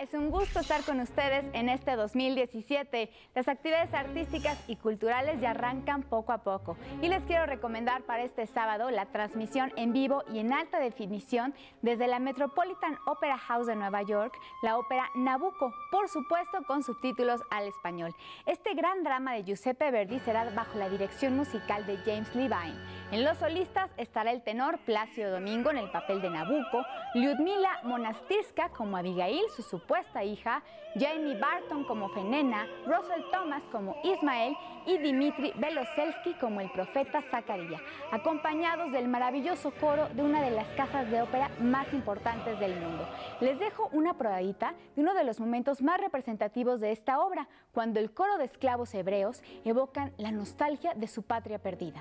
es un gusto estar con ustedes en este 2017. Las actividades artísticas y culturales ya arrancan poco a poco y les quiero recomendar para este sábado la transmisión en vivo y en alta definición desde la Metropolitan Opera House de Nueva York, la ópera Nabucco, por supuesto con subtítulos al español. Este gran drama de Giuseppe Verdi será bajo la dirección musical de James Levine. En los solistas estará el tenor Plácido Domingo en el papel de Nabucco, Lyudmila Monastirska como Abigail, su supuesta hija, Jamie Barton como Fenena, Russell Thomas como Ismael y Dmitri Beloselsky como el profeta Zacarías, acompañados del maravilloso coro de una de las casas de ópera más importantes del mundo. Les dejo una probadita de uno de los momentos más representativos de esta obra, cuando el coro de esclavos hebreos evocan la nostalgia de su patria perdida.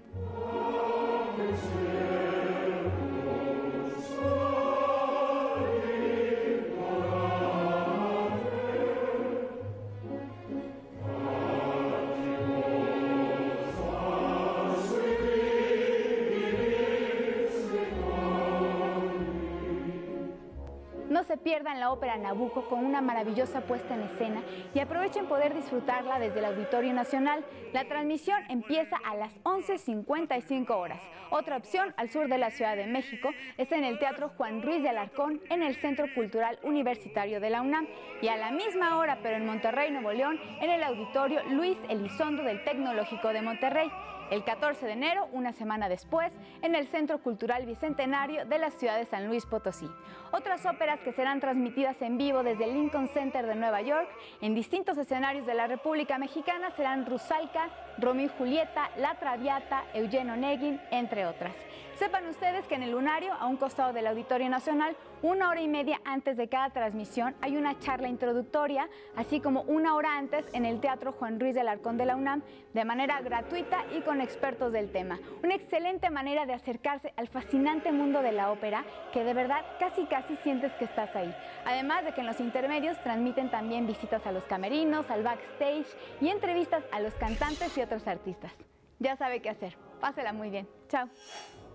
No se pierdan la ópera Nabucco con una maravillosa puesta en escena y aprovechen poder disfrutarla desde el Auditorio Nacional. La transmisión empieza a las 11:55 horas. Otra opción al sur de la Ciudad de México está en el Teatro Juan Ruiz de Alarcón en el Centro Cultural Universitario de la UNAM y a la misma hora, pero en Monterrey, Nuevo León, en el Auditorio Luis Elizondo del Tecnológico de Monterrey. El 14 de enero, una semana después, en el Centro Cultural Bicentenario de la ciudad de San Luis Potosí. Otras óperas que serán transmitidas en vivo desde el Lincoln Center de Nueva York en distintos escenarios de la República Mexicana serán Rusalka, Romeo y Julieta, La Traviata, Eugen Onegin, entre otras. Sepan ustedes que en el Lunario, a un costado del Auditorio Nacional, 1 hora y media antes de cada transmisión hay una charla introductoria, así como 1 hora antes en el Teatro Juan Ruiz de Alarcón de la UNAM, de manera gratuita y con expertos del tema. Una excelente manera de acercarse al fascinante mundo de la ópera, que de verdad casi sientes que estás ahí. Además de que en los intermedios transmiten también visitas a los camerinos, al backstage y entrevistas a los cantantes y otros artistas. Ya sabe qué hacer. Pásela muy bien. Chao.